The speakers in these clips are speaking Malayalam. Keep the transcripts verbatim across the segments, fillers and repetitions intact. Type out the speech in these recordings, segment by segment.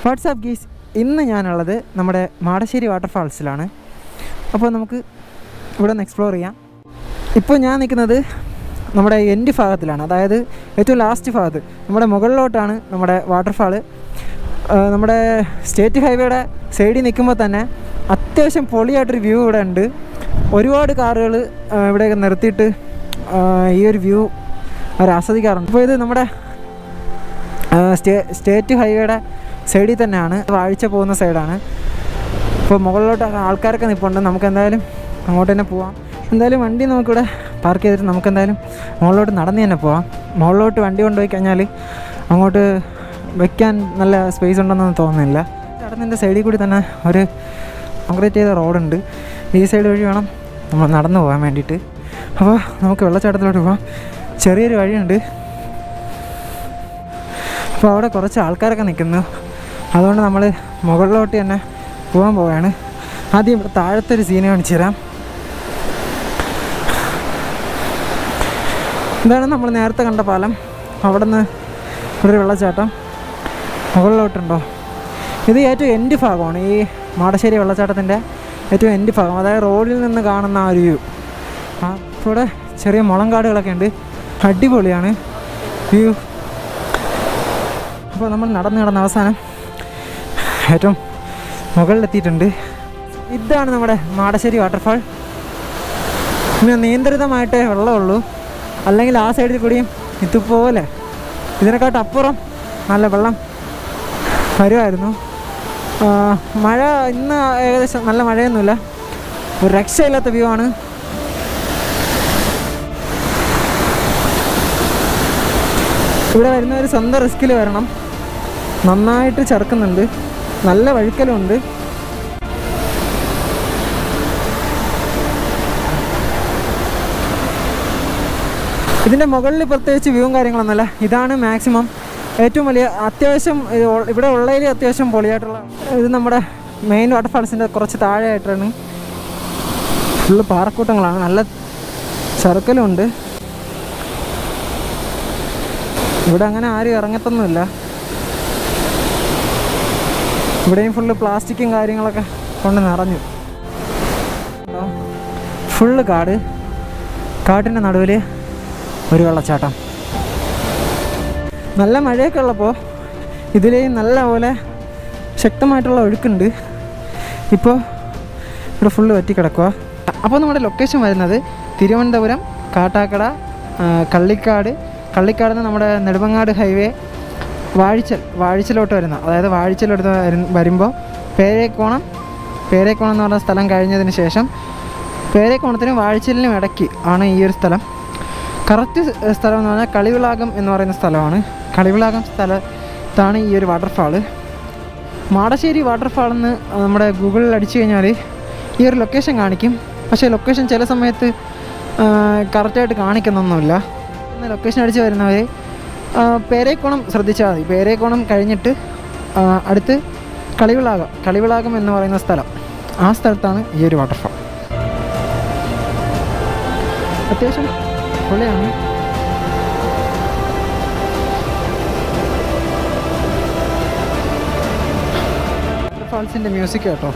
വാട്സാപ്പ് ഗീസ്, ഇന്ന് ഞാനുള്ളത് നമ്മുടെ മാടശ്ശേരി വാട്ടർഫാൾസിലാണ്. അപ്പോൾ നമുക്ക് ഇവിടെ ഒന്ന് എക്സ്പ്ലോർ ചെയ്യാം. ഇപ്പോൾ ഞാൻ നിൽക്കുന്നത് നമ്മുടെ എൻഡ് ഭാഗത്തിലാണ്, അതായത് ഏറ്റവും ലാസ്റ്റ് ഭാഗത്ത് നമ്മുടെ മുകളിലോട്ടാണ് നമ്മുടെ വാട്ടർഫാൾ. നമ്മുടെ സ്റ്റേറ്റ് ഹൈവേയുടെ സൈഡിൽ നിൽക്കുമ്പോൾ തന്നെ അത്യാവശ്യം പൊളിയായിട്ടൊരു വ്യൂ ഇവിടെ ഉണ്ട്. ഒരുപാട് കാറുകൾ ഇവിടെയൊക്കെ നിർത്തിയിട്ട് ഈ ഒരു വ്യൂ അവർ ആസ്വദിക്കാറുണ്ട്. അപ്പോൾ ഇത് നമ്മുടെ സ്റ്റേ സ്റ്റേറ്റ് ഹൈവേയുടെ സൈഡിൽ തന്നെയാണ്, വാഴ്ച പോകുന്ന സൈഡാണ്. ഇപ്പോൾ മുകളിലോട്ട് ആൾക്കാരൊക്കെ നിൽപ്പുണ്ട്. നമുക്ക് എന്തായാലും അങ്ങോട്ട് തന്നെ പോവാം. എന്തായാലും വണ്ടി നമുക്കിവിടെ പാർക്ക് ചെയ്തിട്ട് നമുക്ക് എന്തായാലും മുകളിലോട്ട് നടന്ന് തന്നെ പോവാം. മുകളിലോട്ട് വണ്ടി കൊണ്ടുപോയി കഴിഞ്ഞാൽ അങ്ങോട്ട് വയ്ക്കാൻ നല്ല സ്പേസ് ഉണ്ടെന്നൊന്നും തോന്നുന്നില്ല. ചടത്തിൻ്റെ സൈഡിൽ കൂടി തന്നെ ഒരു കോൺക്രീറ്റ് ചെയ്ത റോഡുണ്ട്. ഈ സൈഡ് വഴി വേണം നമ്മൾ നടന്നു പോകാൻ വേണ്ടിയിട്ട്. അപ്പോൾ നമുക്ക് വെള്ളച്ചാട്ടത്തിലോട്ട് പോകാം. ചെറിയൊരു വഴിയുണ്ട്. അപ്പോൾ അവിടെ കുറച്ച് ആൾക്കാരൊക്കെ നിൽക്കുന്നു. അതുകൊണ്ട് നമ്മൾ മുകളിലോട്ട് തന്നെ പോകാൻ പോവുകയാണ്. ആദ്യം ഇവിടെ താഴത്തെ ഒരു സീന് കാണിച്ചു തരാം. ഇതാണ് നമ്മൾ നേരത്തെ കണ്ട പാലം. അവിടെ നിന്ന് ഒരു വെള്ളച്ചാട്ടം മുകളിലോട്ടുണ്ടോ. ഇത് ഏറ്റവും എൻഡ് ഭാഗമാണ്, ഈ മാടശ്ശേരി വെള്ളച്ചാട്ടത്തിൻ്റെ ഏറ്റവും എൻഡ് ഭാഗം, അതായത് റോഡിൽ നിന്ന് കാണുന്ന ആ ഒരു വ്യൂ. ആ ഇവിടെ ചെറിയ മുളങ്കാടുകളൊക്കെ ഉണ്ട്, അടിപൊളിയാണ് വ്യൂ. അപ്പോൾ നമ്മൾ നടന്ന് നടന്ന അവസാനം ഏറ്റവും മുകളിലെത്തിയിട്ടുണ്ട്. ഇതാണ് നമ്മുടെ മാടശ്ശേരി വാട്ടർഫാൾ. പിന്നെ നിയന്ത്രിതമായിട്ടേ വെള്ളമുള്ളൂ, അല്ലെങ്കിൽ ആ സൈഡിൽ കൂടിയും ഇതുപോലെ ഇതിനെക്കാട്ടും അപ്പുറം നല്ല വെള്ളം വരുമായിരുന്നു. മഴ ഇന്ന് ഏകദേശം നല്ല മഴയൊന്നുമില്ല, ഒരു രക്ഷയില്ലാത്ത വ്യൂ ആണ്. ഇവിടെ വരുന്നവർ സ്വന്തം റിസ്കിൽ വരണം. നന്നായിട്ട് ചെറുക്കുന്നുണ്ട്, നല്ല വഴുക്കലുണ്ട്. ഇതിൻ്റെ മുകളിൽ പ്രത്യേകിച്ച് വ്യൂവും കാര്യങ്ങളൊന്നുമല്ല. ഇതാണ് മാക്സിമം ഏറ്റവും വലിയ, അത്യാവശ്യം ഇവിടെ ഉള്ളതിൽ അത്യാവശ്യം പൊളിയായിട്ടുള്ള. ഇത് നമ്മുടെ മെയിൻ വാട്ടർഫാൾസിൻ്റെ കുറച്ച് താഴെയായിട്ടാണ്. ഫുള്ള് പാറക്കൂട്ടങ്ങളാണ്, നല്ല ചെറുക്കലുണ്ട്. ഇവിടെ അങ്ങനെ ആരും ഇറങ്ങത്തൊന്നുമില്ല. ഇവിടെയും ഫുള്ള് പ്ലാസ്റ്റിക്കും കാര്യങ്ങളൊക്കെ കൊണ്ട് നിറഞ്ഞു. ഫുള്ള് കാട്, കാട്ടിൻ്റെ നടുവിൽ ഒരു വെള്ളച്ചാട്ടം. നല്ല മഴയൊക്കെ ഉള്ളപ്പോൾ ഇതിലേയും നല്ല പോലെ ശക്തമായിട്ടുള്ള ഒഴുക്കുണ്ട്. ഇപ്പോൾ ഇവിടെ ഫുള്ള് വറ്റിക്കിടക്കുക. അപ്പോൾ നമ്മുടെ ലൊക്കേഷൻ വരുന്നത് തിരുവനന്തപുരം കാട്ടാക്കട കള്ളിക്കാട്. കള്ളിക്കാട് നിന്ന് നമ്മുടെ നെടുമങ്ങാട് ഹൈവേ വാഴിച്ചൽ വാഴിച്ചലോട്ട് വരുന്ന, അതായത് വാഴിച്ചലോട്ട് വരുമ്പോൾ പേരേക്കോണം പേരേക്കോണം എന്ന് പറഞ്ഞ സ്ഥലം കഴിഞ്ഞതിന് ശേഷം പേരേക്കോണത്തിനും വാഴിച്ചലിനും ഇടയ്ക്ക് ആണ് ഈ ഒരു സ്ഥലം. കറക്റ്റ് സ്ഥലം എന്ന് പറഞ്ഞാൽ കളിവിളാകം എന്ന് പറയുന്ന സ്ഥലമാണ്. കളിവിളാകം സ്ഥലത്താണ് ഈ ഒരു വാട്ടർഫാള്. മാടശ്ശേരി വാട്ടർഫാൾ എന്ന് നമ്മുടെ ഗൂഗിളിൽ അടിച്ചു കഴിഞ്ഞാൽ ഈ ഒരു ലൊക്കേഷൻ കാണിക്കും. പക്ഷേ ലൊക്കേഷൻ ചില സമയത്ത് കറക്റ്റായിട്ട് കാണിക്കുന്നൊന്നുമില്ല. ലൊക്കേഷൻ അടിച്ച് വരുന്നവർ പേരേക്കോണം ശ്രദ്ധിച്ചാൽ മതി. പേരേക്കോണം കഴിഞ്ഞിട്ട് അടുത്ത് കളിവിളാകം കളിവിളാകം എന്ന് പറയുന്ന സ്ഥലം, ആ സ്ഥലത്താണ് ഈ ഒരു വാട്ടർഫാൾ. അത്യാവശ്യം പൊളിയാണ്. വാട്ടർഫാൾസിൻ്റെ മ്യൂസിക് കേട്ടോ.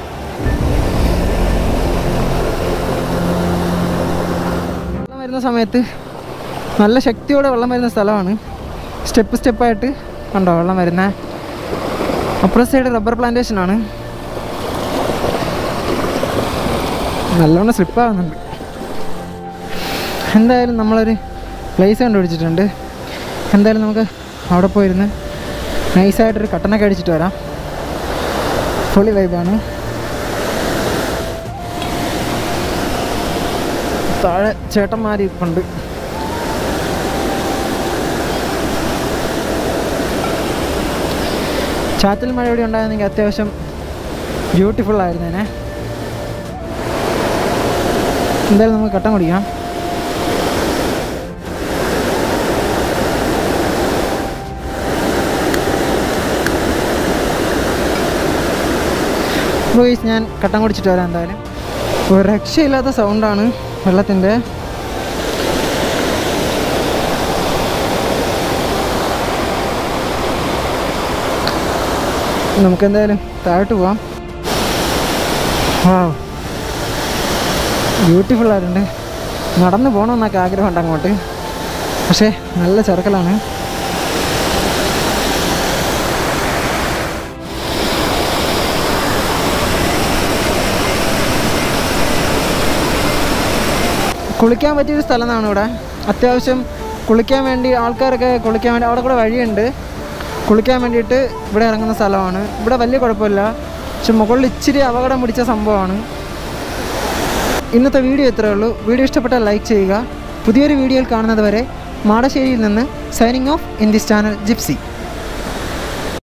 വെള്ളം വരുന്ന സമയത്ത് നല്ല ശക്തിയോടെ വെള്ളം വരുന്ന സ്ഥലമാണ്. സ്റ്റെപ്പ് സ്റ്റെപ്പായിട്ട് കണ്ടോ വെള്ളം വരുന്ന. അപ്പുറ സൈഡ് റബ്ബർ പ്ലാന്റേഷനാണ്. നല്ലോണം സ്ലിപ്പാകുന്നുണ്ട്. എന്തായാലും നമ്മളൊരു പ്ലേസ് കണ്ടുപിടിച്ചിട്ടുണ്ട്. എന്തായാലും നമുക്ക് അവിടെ പോയിരുന്ന് നൈസായിട്ടൊരു കട്ടനൊക്കെ അടിച്ചിട്ട് വരാം. പൊളി വൈബാണ്. താഴെ ചേട്ടന്മാർ ഇപ്പുണ്ട്. ചാറ്റൽ മഴ ഇവിടെ ഉണ്ടായിരുന്നെങ്കിൽ അത്യാവശ്യം ബ്യൂട്ടിഫുൾ ആയിരുന്നേനെ. എന്തായാലും നമുക്ക് കട്ടൻ കുടിക്കാം. ബോയ്സ്, ഞാൻ കട്ടൻ കുടിച്ചിട്ട് വരാം. എന്തായാലും ഒരു രക്ഷയില്ലാത്ത സൗണ്ടാണ് വെള്ളത്തിൻ്റെ. നമുക്കെന്തായാലും താഴോട്ട് പോവാം. ആ ബ്യൂട്ടിഫുൾ ആയിട്ടുണ്ട്. നടന്നു പോകണമെന്നൊക്കെ ആഗ്രഹമുണ്ട് അങ്ങോട്ട്, പക്ഷേ നല്ല ചെറുക്കലാണ്. കുളിക്കാൻ പറ്റിയൊരു സ്ഥലമാണ് ഇവിടെ. അത്യാവശ്യം കുളിക്കാൻ വേണ്ടി ആൾക്കാരൊക്കെ കുളിക്കാൻ വേണ്ടി അവിടെ കൂടെ വഴിയുണ്ട്. കുളിക്കാൻ വേണ്ടിയിട്ട് ഇവിടെ ഇറങ്ങുന്ന സ്ഥലമാണ്. ഇവിടെ വലിയ കുഴപ്പമില്ല, പക്ഷെ മുകളിൽ ഇച്ചിരി അപകടം പിടിച്ച സംഭവമാണ്. ഇന്നത്തെ വീഡിയോ ഇത്രയേ ഉള്ളൂ. വീഡിയോ ഇഷ്ടപ്പെട്ടാൽ ലൈക്ക് ചെയ്യുക. പുതിയൊരു വീഡിയോയിൽ കാണുന്നത് വരെ മാടശ്ശേരിയിൽ നിന്ന് signing off in this channel gypsy.